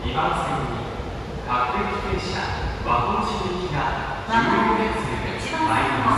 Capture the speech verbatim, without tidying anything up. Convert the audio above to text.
にばん線に各駅停車和光市行きがじゅうよんれんせいで参ります。